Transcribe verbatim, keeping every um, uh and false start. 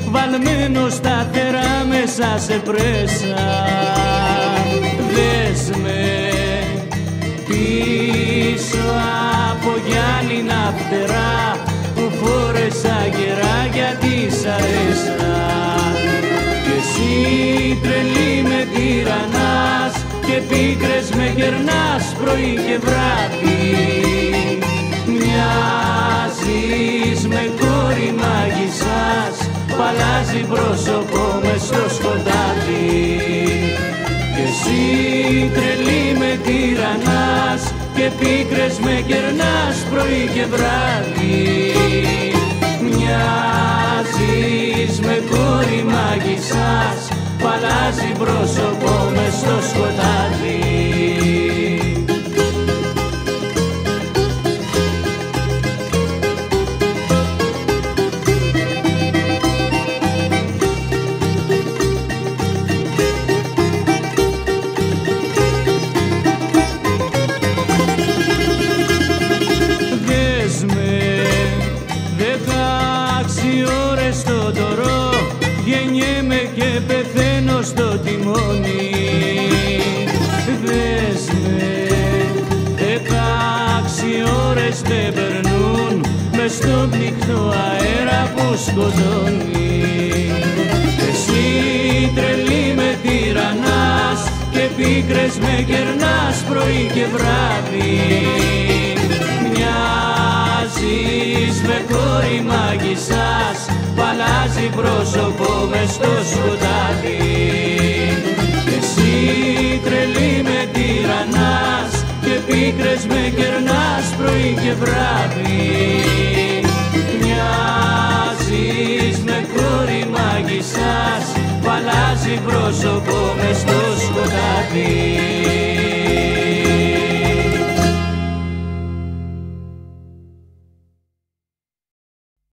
βαλμένο σταθερά μέσα σε πρέσα. Δες με πίσω από γυάλινα φτερά που φόρεσα γερά γιατί σ' αρέσα. Κι εσύ τρελή με τυραννάς και πίκρες με γερνάς πρωί και βράδυ. Μοιάζεις με κόρη μάγισσας που αλλάζει πρόσωπο μες στο σκοτάδι. Κι εσύ τρελή με τυραννάς και πίκρες με γερνάς πρωί και βράδυ. Μοιάζεις με κόρη μάγισσας που αλλάζει πρόσωπο μες στο σκοτάδι. Στο τωρό γεννιέμαι και πεθαίνω στο τιμόνι. Δες με, δεκάξι ώρες δεν περνούν μες στον πνικτό αέρα που σκοτώνει. Εσύ τρελή με τυραννάς και πίκρες με γερνάς πρωί και βράδυ. Μοιάζεις με κόρη μάγισσας που αλλάζει πρόσωπο μες στο σκοτάδι. Εσύ τρελή με τυραννάς και πίκρες με γερνάς πρωί και βράδυ. Μοιάζεις με κόρη μάγισσας που αλλάζει πρόσωπο μες στο σκοτάδι.